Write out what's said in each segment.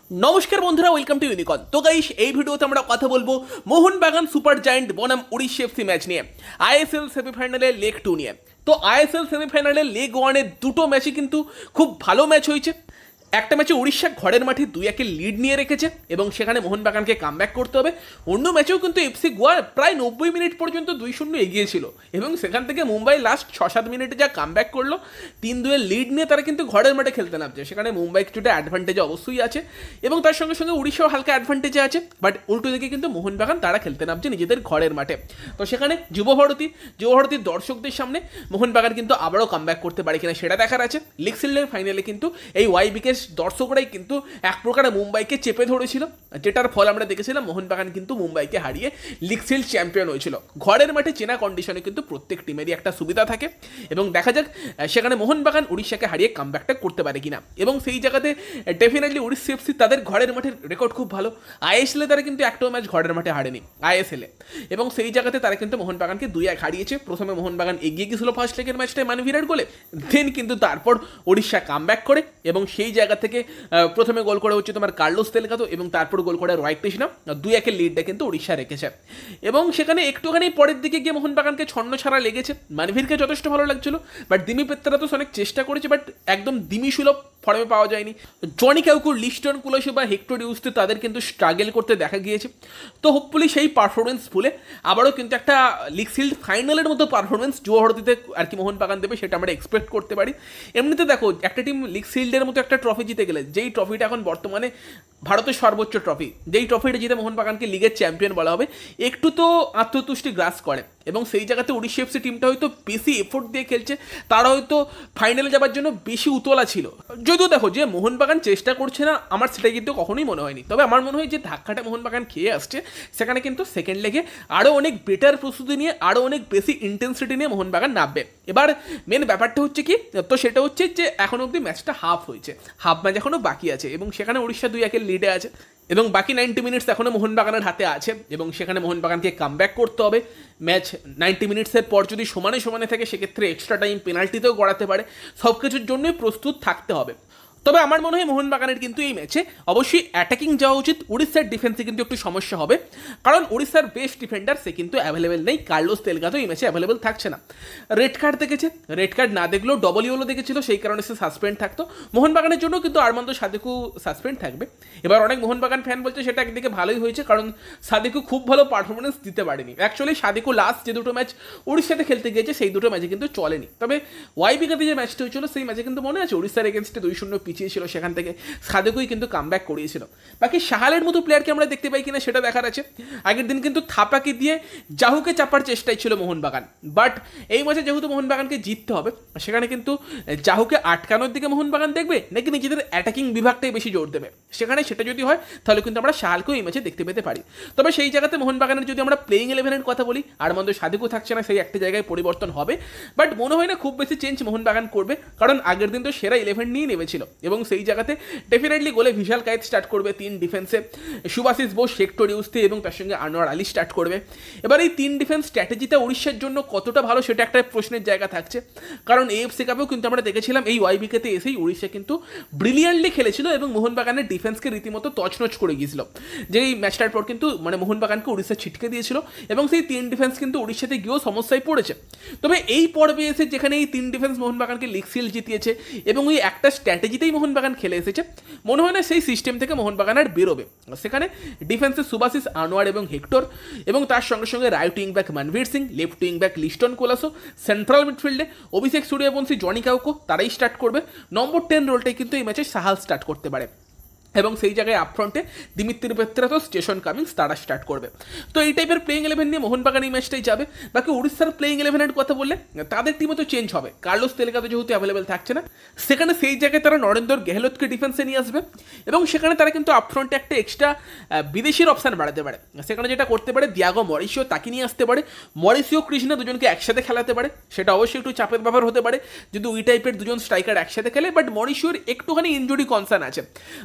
নমস্কার বন্ধুরা, welcome to ইউনিকন। তো গাইস, এই ভিডিওতে আমরা কথা বলবো মোহনবাগান সুপার জায়ান্ট বনাম উড়িষ্যা এফসি ম্যাচ নিয়ে, আইএসএল সেমিফাইনালের লেগ 2 নিয়ে। তো আইএসএল সেমিফাইনালের লেগ 1-এর দুটো ম্যাচই কিন্তু খুব ভালো ম্যাচ হয়েছে। একটা ম্যাচে উড়িষ্যা ঘরের মাঠে 2-1 লিড নিয়ে রেখেছে এবং সেখানে মোহনবাগানকে কামব্যাক করতে হবে। অন্য ম্যাচেও কিন্তু এফসি গোয়া প্রায় 90 মিনিট পর্যন্ত 2-0 এগিয়ে ছিল এবং সেখান থেকে মুম্বাই লাস্ট 6-7 মিনিটে যা কামব্যাক করলো, 3-2 লিড নিয়ে তারা কিন্তু ঘরের মাঠে খেলতে নামছে। সেখানে মুম্বাই কিছুটা অ্যাডভান্টেজে অবশ্যই আছে এবং তার সঙ্গে সঙ্গে উড়িষ্যাও হালকা অ্যাডভান্টেজে আছে, বাট উল্টো দিকে কিন্তু মোহনবাগান তারা খেলতে নামছে নিজেদের ঘরের মাঠে। তো সেখানে যুবভারতীর দর্শকদের সামনে মোহনবাগান কিন্তু আবারও কামব্যাক করতে পারে কিনা সেটা দেখার আছে। লিগ সিল্ডের ফাইনালে কিন্তু এই ওয়াইবিকে দর্শকরাই কিন্তু এক প্রকারে মুম্বাইকে চেপে ধরেছিল, যেটার ফল আমরা দেখেছিলাম মোহনবাগান কিন্তু মুম্বাইকে হারিয়ে লিগ সিল্ড চ্যাম্পিয়ন হয়েছিল। ঘরের মাঠে চেনা কন্ডিশনে কিন্তু প্রত্যেক টিমেরই একটা সুবিধা থাকে এবং দেখা যাক সেখানে মোহনবাগান উড়িষ্যাকে হারিয়ে কামব্যাকটা করতে পারে কিনা। এবং সেই জায়গাতে ডেফিনেটলি উড়িষ্যা এফসি তাদের ঘরের মাঠের রেকর্ড খুব ভালো। আইএসএলে তারা কিন্তু একটাও ম্যাচ ঘরের মাঠে হারেনি আইএসএলে, এবং সেই জায়গাতে তারা কিন্তু মোহনবাগানকে 2-1 হারিয়েছে। প্রথমে মোহনবাগান এগিয়ে গিয়েছিল ফার্স্ট লেগের ম্যাচটায় মানভিরাট গোলে, দেন কিন্তু তারপর উড়িষ্যা কামব্যাক করে এবং সেই জায়গা থেকে প্রথমে গোল করে হচ্ছে তোমার কার্লোস তেলকাতো এবং তারপর গোল করে রয় কৃষ্ণা, 2-1 লিডটা কিন্তু উড়িষ্যা রেখেছে। এবং সেখানে একটুখানি পরের দিকে গিয়ে মোহনবাগানকে ছন্ন ছাড়া লেগেছে। মানভীরকে যথেষ্ট ভালো লাগছিল, বাট দিমি পেত্রাতোস অনেক চেষ্টা করেছে, বাট একদম দিমি সুলভ ফর্মে পাওয়া যায়নি। জনি কাউকুর, লিস্টন কুলসে বা হেক্টর ইউজতে তাদের কিন্তু স্ট্রাগল করতে দেখা গিয়েছে। তো হোপফুলি সেই পারফরমেন্স ভুলে আবারও কিন্তু একটা লিগ সিল্ড ফাইনালের মতো পারফরমেন্স যুবভারতীতে আর কি মোহনবাগান দেবে, সেটা আমরা এক্সপেক্ট করতে পারি। এমনিতে দেখো, একটা টিম লিগ সিল্ডের মতো একটা ট্রফি জিতে গেলে, যেই ট্রফিটা এখন বর্তমানে ভারতের সর্বোচ্চ ট্রফি, যেই ট্রফিটা জিতে মোহনবাগানকে লিগের চ্যাম্পিয়ন বলা হবে, একটু তো আত্মতুষ্টি গ্রাস করে। এবং সেই জায়গাতে উড়িষ্যা এফসি টিমটা হয়তো বেশি এফোর্ট দিয়ে খেলছে, তারা হয়তো ফাইনালে যাবার জন্য বেশি উতলা ছিল। যদিও দেখো যে মোহনবাগান চেষ্টা করছে না, আমার সেটা কিন্তু কখনোই মনে হয়নি। তবে আমার মনে হয় যে ধাক্কাটা মোহনবাগান খেয়ে আসছে, সেখানে কিন্তু সেকেন্ড লেগে আরও অনেক বেটার প্রস্তুতি নিয়ে, আরও অনেক বেশি ইন্টেন্সিটি নিয়ে মোহনবাগান নামবে। এবার মেন ব্যাপারটা হচ্ছে কি, তো সেটা হচ্ছে যে এখন অবধি ম্যাচটা হাফ হয়েছে, হাফ ম্যাচ এখনও বাকি আছে এবং সেখানে উড়িষ্যা 2-1 লিডে আছে এবং বাকি 90 মিনিটস এখনও মোহনবাগানের হাতে আছে এবং সেখানে মোহনবাগানকে কামব্যাক করতে হবে। ম্যাচ 90 মিনিটসের পর যদি সমানে সমানে থাকে, সেক্ষেত্রে এক্সট্রা টাইম পেনাল্টিতেও গড়াতে পারে। সব কিছুর জন্যই প্রস্তুত থাকতে হবে। তবে আমার মনে হয় মোহনবাগানের কিন্তু এই ম্যাচে অবশ্যই অ্যাটাকিং যাওয়া উচিত। উড়িষ্যার ডিফেন্সে কিন্তু একটু সমস্যা হবে, কারণ উড়িষ্যার বেস্ট ডিফেন্ডার সে কিন্তু অ্যাভেলেবেল নেই। কার্লোস তেলকাতো এই ম্যাচে অ্যাভেলেবেল থাকছে না। রেড কার্ড দেখেছে, রেড কার্ড না দেখলেও ডবল ইয়েলো দেখেছিল, সেই কারণে সে সাসপেন্ড থাকতো। মোহনবাগানের জন্য কিন্তু আরমান্দ সাদিকু সাসপেন্ড থাকবে। এবার অনেক মোহনবাগান ফ্যান বলছে সেটা একদিকে ভালোই হয়েছে, কারণ সাদিকু খুব ভালো পারফরমেন্স দিতে পারেনি। অ্যাকচুয়ালি সাদিকু লাস্ট যে দুটো ম্যাচ উড়িষ্যাতে খেলতে গিয়েছে, সেই দুটো ম্যাচে কিন্তু চলেনি। তবে ওয়াইবিকাতে যে ম্যাচটা হয়েছিল, সেই ম্যাচে কিন্তু মনে আছে উড়িষ্যার এগেনস্টে 2-0 পিছিয়ে ছিল, সেখান থেকে সাদেকুই কিন্তু কামব্যাক করিয়েছিল। বাকি সাহালের মতো প্লেয়ারকে আমরা দেখতে পাই কিনা সেটা দেখার আছে। আগের দিন কিন্তু থাপাকে দিয়ে জাহুকে চাপার চেষ্টায় ছিল মোহনবাগান, বাট এই ম্যাচে যেহেতু মোহনবাগানকে জিততে হবে, সেখানে কিন্তু জাহুকে আটকানোর দিকে মোহনবাগান দেখবে নাকি নিজেদের অ্যাটাকিং বিভাগটাই বেশি জোর দেবে। সেখানে সেটা যদি হয়, তাহলে কিন্তু আমরা সাহালকেও এই ম্যাচে দেখতে পেতে পারি। তবে সেই জায়গাতে মোহনবাগানের যদি আমরা প্লেইং 11-এর কথা বলি, আরমান্দ সাদেকু থাকছে না, সেই একটা জায়গায় পরিবর্তন হবে, বাট মনে হয় না খুব বেশি চেঞ্জ মোহনবাগান করবে, কারণ আগের দিন তো সেরা 11 নিয়ে নেমেছিল এবং সেই জায়গাতে ডেফিনেটলি গোলে ভিশাল কায়েত স্টার্ট করবে 3 ডিফেন্সে, সুভাশিস বোস, হেক্টর ইউজতে এবং তার সঙ্গে আনোয়ার আলী স্টার্ট করবে। এবার এই 3 ডিফেন্স স্ট্র্যাটেজিটা উড়িষ্যার জন্য কতটা ভালো, সেটা একটা প্রশ্নের জায়গা থাকছে, কারণ এএফসি কাপেও কিন্তু আমরা দেখেছিলাম এই ওয়াইবিকেতে এসেই উড়িষ্যা কিন্তু ব্রিলিয়ান্টলি খেলেছিল এবং মোহনবাগানের ডিফেন্সকে রীতিমতো তছনছ করে গিয়েছিল। যে এই ম্যাচটার পর কিন্তু মোহনবাগানকে উড়িষ্যা ছিটকে দিয়েছিল এবং সেই 3 ডিফেন্স কিন্তু উড়িষ্যাতে গিয়েও সমস্যায় পড়েছে। তবে এই পর্বে এসে যেখানে এই 3 ডিফেন্স মোহনবাগানকে লিগ সিল্ড জিতিয়েছে এবং ওই একটা স্ট্র্যাটেজিতেই মোহনবাগান খেলে এসেছে, মনে হয় না সেই সিস্টেম থেকে মোহনবাগান আর বেরোবে। সেখানে ডিফেন্সে সুভাশিস, আনোয়ার এবং হেক্টর এবং তার সঙ্গে সঙ্গে right wing back Manvir Singh, left wing back Liston Colaco, central মিডফিল্ডে অভিষেক সূর্যবংশী, জনি কাউকো, তারাই স্টার্ট করবে। নম্বর 10 রোলটাই কিন্তু এই ম্যাচে সাহাল স্টার্ট করতে পারে এবং সেই জায়গায় আপফ্রন্টে দিমিত্রি পেত্রাতোস, জেসন কামিন্স তারা স্টার্ট করবে। তো এই টাইপের প্লেইং 11 নিয়ে মোহনবাগান এই ম্যাচটাই যাবে। বাকি উড়িষ্যার প্লেইং 11-এর কথা বললে, তাদের টিমে তো চেঞ্জ হবে। কার্লোস তেলকাতো যেহেতু অ্যাভেলেবেল থাকছে না, সেখানে সেই জায়গায় তারা নরেন্দ্র গেহলতকে ডিফেন্সে নিয়ে আসবে এবং সেখানে তারা কিন্তু আপফ্রন্টে একটা এক্সট্রা বিদেশির অপশান বাড়াতে পারে। সেখানে যেটা করতে পারে, দিয়াগো মরিসিও তাকে নিয়ে আসতে পারে, মরিসিও কৃষ্ণা দুজনকে একসাথে খেলাতে পারে। সেটা অবশ্যই একটু চাপের ব্যাপার হতে পারে যদি ওই টাইপের দুজন স্ট্রাইকার একসাথে খেলে, বাট মরিসিওর একটুখানি ইনজুরি কনসার্ন আছে। তো সেই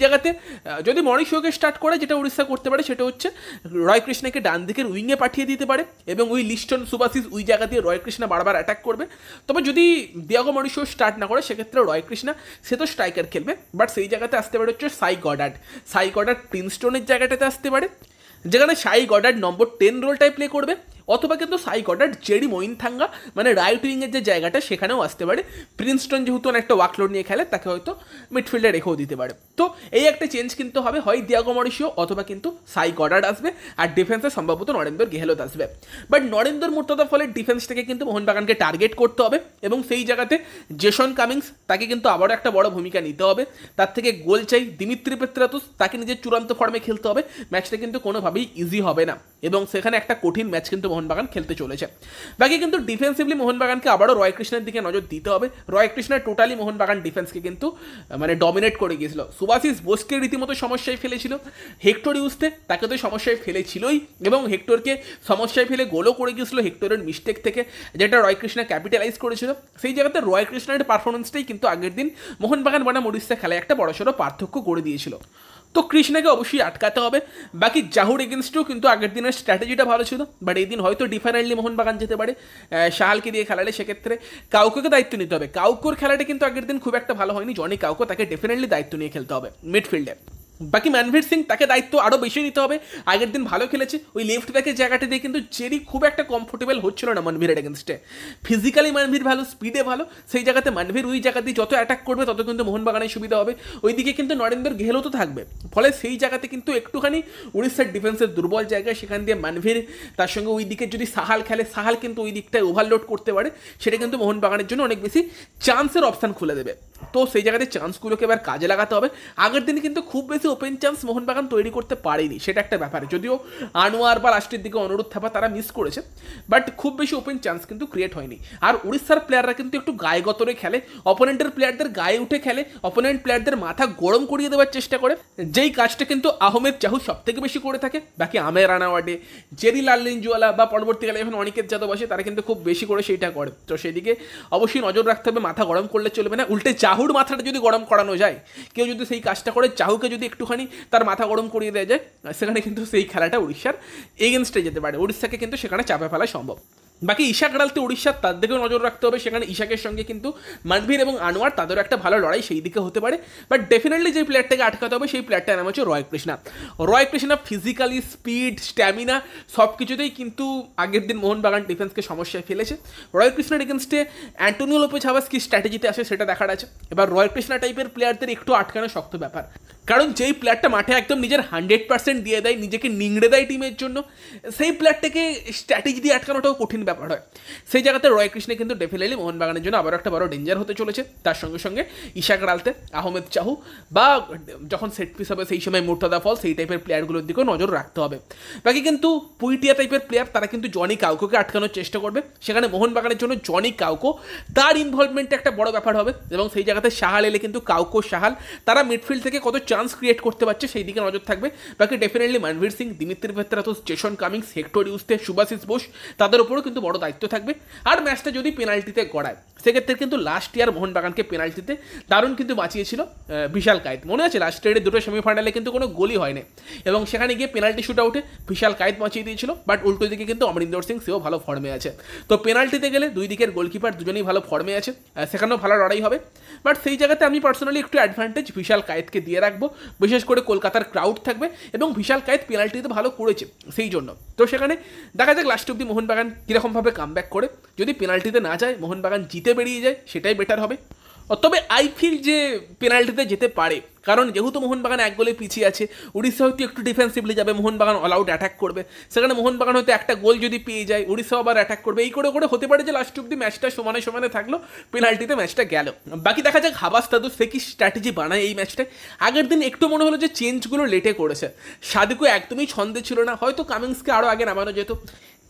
জায়গাতে যদি মরিশিওকে স্টার্ট করে যেটা উড়িষ্যা করতে পারে সেটা হচ্ছে রয় কৃষ্ণাকে ডান দিকের উইংয়ে পাঠিয়ে দিতে পারে এবং ওই লিস্টন সুভাশিস ওই জায়গা দিয়ে রয় কৃষ্ণা বারবার অ্যাটাক করবে। তবে যদি দিয়াগো মরিশিও স্টার্ট না করে সেক্ষেত্রে রয় কৃষ্ণা সে তো স্ট্রাইকার খেলবে, বাট সেই জায়গাতে আসতে পারে হচ্ছে সাই গডার্ড প্রিন্সটনের জায়গাটাতে আসতে পারে, যেখানে সাই গডার্ড নম্বর 10 রোলটাই প্লে করবে, অথবা কিন্তু সাই গডার্ড জেরি মোইনথাঙ্গা মানে রাইট উইংয়ের যে জায়গাটা সেখানেও আসতে পারে। প্রিন্সটন যেহেতু অনেকটা ওয়ার্কলোড নিয়ে খেলে তাকে হয়তো মিডফিল্ডে রেখেও দিতে পারে। তো এই একটা চেঞ্জ কিন্তু হবে, হয় দিয়াগো মরিশিও অথবা কিন্তু সাই গডার্ড আসবে, আর ডিফেন্সে সম্ভবত নরেন্দর গেহলোত আসবে। বাট নরেন্দর মুর্তজা ফলের ডিফেন্সটাকে কিন্তু মোহনবাগানকে টার্গেট করতে হবে এবং সেই জায়গাতে জেসন কামিংস তাকে কিন্তু আবারও একটা বড় ভূমিকা নিতে হবে। তার থেকে গোল চাই দিমিত্রি পেত্রাতুস, তাকে নিজের চূড়ান্ত ফর্মে খেলতে হবে। ম্যাচটা কিন্তু কোনোভাবেই ইজি হবে না এবং সেখানে একটা কঠিন ম্যাচ কিন্তু মোহনবাগান খেলতে চলেছে। বাকি কিন্তু ডিফেন্সিভলি মোহনবাগানকে আবারও রয় কৃষ্ণের দিকে নজর দিতে হবে। রয় কৃষ্ণের টোটালি মোহনবাগান ডিফেন্সকে কিন্তু মানে ডমিনেট করে গিয়েছিল। সুভাশিস বোসকে রীতিমতো সমস্যায় ফেলেছিল, হেক্টর ইউজতে তাকে তো সমস্যায় ফেলেছিলই এবং হেক্টরকে সমস্যায় ফেলে গোলও করে গিয়েছিল হেক্টরের মিস্টেক থেকে, যেটা রয় কৃষ্ণা ক্যাপিটালাইজ করেছিল। সেই জায়গাতে রয় কৃষ্ণের পারফরমেন্সটাই কিন্তু আগের দিন মোহনবাগান বনাম উড়িষ্যা খেলায় একটা বড়সড় পার্থক্য করে দিয়েছিল। তো কৃষ্ণাকে অবশ্যই আটকাতে হবে। বাকি জাহুর এগেনস্টেও কিন্তু আগের দিনের স্ট্র্যাটেজিটা ভালো ছিল, বাট এই দিন হয়তো ডিফারেন্টলি মোহনবাগান যেতে পারে সাহালকে দিয়ে খেলালে। সেক্ষেত্রে কাউকে দায়িত্ব নিতে হবে। কাউকোর খেলাটা কিন্তু আগের দিন খুব একটা ভালো হয়নি, জনি কাউকো তাকে ডেফিনেটলি দায়িত্ব নিয়ে খেলতে হবে মিডফিল্ডে। বাকি মনভীর সিং তাকে দায়িত্ব আরও বেশি নিতে হবে। আগের দিন ভালো খেলেছে, ওই লেফট ব্যাকের জায়গাটা দিয়ে কিন্তু জেরি খুব একটা কমফোর্টেবল হচ্ছিল না মনভীরের এগেনস্টে। ফিজিক্যালি মনভীর ভালো, স্পিডে ভালো, সেই জায়গাতে মনভীর ওই জায়গা দিয়ে যত অ্যাটাক করবে তত কিন্তু মোহনবাগানের সুবিধা হবে। ওইদিকে কিন্তু নরেন্দর গেহলোতও থাকবে, ফলে সেই জায়গাতে কিন্তু একটুখানি উড়িষ্যার ডিফেন্সের দুর্বল জায়গায়, সেখান দিয়ে মনভীর তার সঙ্গে ওই দিকে যদি সাহাল খেলে, সাহাল কিন্তু ওই দিকটায় ওভারলোড করতে পারে, সেটা কিন্তু মোহনবাগানের জন্য অনেক বেশি চান্সের অপশান খুলে দেবে। তো সেই জায়গাতে চান্সগুলোকে এবার কাজে লাগাতে হবে। আগের দিনে কিন্তু খুব বেশি ওপেন চান্স মোহনবাগান তৈরি করতে পারেনি, সেটা একটা ব্যাপার। যদিও আনোয়ার বা লাস্টের দিকে অনুরোধ থাপা তারা মিস করেছে, বাট খুব বেশি ওপেন চান্স কিন্তু ক্রিয়েট হয়নি। আর উড়িষ্যার প্লেয়াররা কিন্তু একটু গায়ে গতরে খেলে, অপোনেন্টের প্লেয়ারদের গায়ে উঠে খেলে, অপোনেন্ট প্লেয়ারদের মাথা গরম করিয়ে দেওয়ার চেষ্টা করে, যেই কাজটা কিন্তু আহমেদ চাহু সব থেকে বেশি করে থাকে। বাকি আমের রানাওয়াডে, জেরি লাললিনজুয়ালা বা পরবর্তীকালে এখন অনিকেত যাদব আসে, তারা কিন্তু খুব বেশি করে সেইটা করে। তো সেদিকে অবশ্যই নজর রাখতে হবে, মাথা গরম করলে চলবে না। উল্টে চাহুর মাথাটা যদি গরম করানো যায়, কেউ যদি সেই কাজটা করে, চাহুকে যদি একটুখানি তার মাথা গরম করিয়ে দেওয়া যায়, সেখানে কিন্তু সেই খেলাটা উড়িষ্যার এগেনস্টে যেতে পারে, উড়িষ্যাকে কিন্তু সেখানে চাপে ফেলা সম্ভব। বাকি ইশাক রালতে উড়িষ্যার তার দিকেও নজর রাখতে হবে। সেখানে ইশাকের সঙ্গে কিন্তু মনভীর এবং আনোয়ার তাদেরও একটা ভালো লড়াই সেই দিকে হতে পারে। বাট ডেফিনেটলি যে প্লেয়ারটাকে আটকাতে হবে সেই প্লেয়ারটার নাম হচ্ছে Roy Krishna. Roy Krishna physically, speed, stamina সব কিছুতেই কিন্তু আগের দিন মোহনবাগান ডিফেন্সকে সমস্যায় ফেলেছে। রয় কৃষ্ণার এগেনস্টে অ্যান্টোনিও লোপেজ হাভাস কি স্ট্র্যাটেজিতে আসে সেটা দেখার আছে। এবার রয় কৃষ্ণা টাইপের প্লেয়ারদের একটু আটকানো শক্ত ব্যাপার, কারণ যেই প্লেয়ারটা মাঠে একদম নিজের 100% দিয়ে দেয়, নিজেকে নিংড়ে দেয় টিমের জন্য, সেই প্লেয়ারটাকে স্ট্র্যাটেজি দিয়ে আটকানোটাও কঠিন ব্যাপার হয়। সেই জায়গাতে রয় কৃষ্ণ কিন্তু ডেফিনেটলি মোহনবাগানের জন্য আবার একটা বড় ডেঞ্জার হতে চলেছে। তার সঙ্গে সঙ্গে ইশাক রালতে, আহমেদ চাহু বা যখন সেট পিস হবে সেই সময় মুর্তজা ফল, সেই টাইপের প্লেয়ারগুলোর দিকেও নজর রাখতে হবে। বাকি কিন্তু পুইটিয়া টাইপের প্লেয়ার তারা কিন্তু জনি কাউকোকে আটকানোর চেষ্টা করবে। সেখানে মোহনবাগানের জন্য জনি কাউকো, তার ইনভলভমেন্ট একটা বড় ব্যাপার হবে এবং সেই জায়গাতে সাহাল এলে কিন্তু কাউকো, সাহাল তারা মিডফিল্ড থেকে কত চান্স ক্রিয়েট করতে পারছে সেই দিকে নজর থাকবে। বাকি definitely Manvir Singh, Dimitri Petratos, Jason Cummings, Hector Yuste, Subhasish Bose তাদের উপরও কিন্তু বড় দায়িত্ব থাকবে। আর ম্যাচটা যদি পেনাল্টিতে গড়ায়, সেক্ষেত্রে কিন্তু লাস্ট ইয়ার মোহনবাগানকে পেনাল্টিতে দারুণ কিন্তু বাঁচিয়েছিল বিশাল কায়েত। মনে আছে লাস্ট ইয়ারের দুটো সেমিফাইনালে কিন্তু কোনো গোলই হয়নি এবং সেখানে গিয়ে পেনাল্টি শুট আউটে বিশাল কায়েত বাঁচিয়ে দিয়েছিল। বাট উল্টো দিকে কিন্তু অমরিন্দর সিং সেও ভালো ফর্মে আছে। তো পেনাল্টিতে গেলে দুই দিকের গোলকিপার দুজনেই ভালো ফর্মে আছে, সেখানেও ভালো লড়াই হবে। বাট সেই জায়গাতে আমি পার্সোনালি একটু অ্যাডভান্টেজ বিশাল কায়েতকে দিয়ে রাখবো, বিশেষ করে কলকাতার ক্রাউড থাকবে এবং বিশাল কায়েত পেনাল্টিতে ভালো করেছে সেই জন্য। তো সেখানে দেখা যাক লাস্ট অব্দি মোহনবাগান কীরকমভাবে কামব্যাক করে। যদি পেনাল্টিতে না যায়, মোহনবাগান জিতে বেরিয়ে যায়, সেটাই বেটার হবে। তবে আই ফিল যে পেনাল্টিতে যেতে পারে, কারণ যেহেতু মোহনবাগান এক গোলে পিছিয়ে আছে, উড়িষ্যা হয়তো একটু ডিফেন্সিভলি যাবে, মোহনবাগান অল আউট অ্যাটাক করবে। সেখানে মোহনবাগান হয়তো একটা গোল যদি পেয়ে যায়, উড়িষ্যা আবার অ্যাটাক করবে। এই করে করে হতে পারে যে লাস্ট অব্দি ম্যাচটা সমানে সমানে থাকলো, পেনাল্টিতে ম্যাচটা গেল। বাকি দেখা যাক হাবাস তাদু সে কি স্ট্র্যাটেজি বানায় এই ম্যাচটায়। আগের দিন একটু মনে হলো যে চেঞ্জগুলো লেটে করেছে, সাদিকও একদমই ছন্দে ছিল না, হয়তো কামিংসকে আরও আগে নামানো যেত।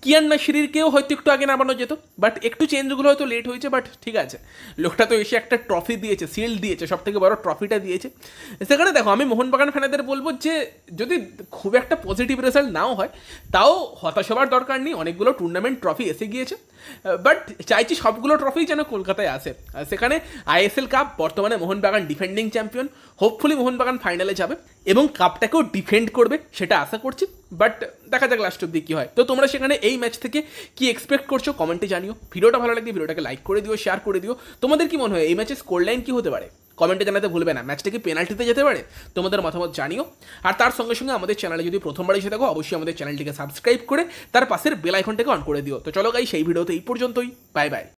কিয়ান নাসিরিরকেও হয়তো একটু আগে নামানো যেত, বাট একটু চেঞ্জগুলো হয়তো লেট হয়েছে, বাট ঠিক আছে, লোকটা তো এসে একটা ট্রফি দিয়েছে, শিল্ড দিয়েছে, সব থেকে বড় ট্রফিটা দিয়েছে। সেখানে দেখো আমি মোহনবাগান ফ্যানেদের বলবো যে যদি খুব একটা পজিটিভ রেজাল্ট নাও হয় তাও হতাশ হবার দরকার নেই, অনেকগুলো টুর্নামেন্ট ট্রফি এসে গিয়েছে, বাট চাইছি সবগুলো ট্রফি যেন কলকাতায় আসে। সেখানে আইএসএল কাপ বর্তমানে Mohun Bagan defending champion, hopefully Mohun Bagan ফাইনালে যাবে এবং কাপটাকেও ডিফেন্ড করবে সেটা আশা করছি, বাট দেখা যাক লাস্ট অব্দি কী হয়। তো তোমরা সেখানে এই ম্যাচ থেকে কি এক্সপেক্ট করছো কমেন্টে জানিও। ভিডিওটা ভালো লাগলে ভিডিওটাকে লাইক করে দিও, শেয়ার করে দিও। তোমাদের কি মনে হয় এই ম্যাচের স্কোর লাইন কী হতে পারে কমেন্টে জানাতে ভুলবে না। ম্যাচটা কি পেনাল্টিতে যেতে পারে? তোমাদের মতামত জানিও। আর তার সঙ্গে সঙ্গে আমাদের চ্যানেলে যদি প্রথমবার এসে থাকো অবশ্যই আমাদের চ্যানেলটিকে সাবস্ক্রাইব করে তার পাশের বেল আইকনটাকে অন করে দিও। তো চলো গাই সেই ভিডিওতে এই পর্যন্তই, বাই বাই।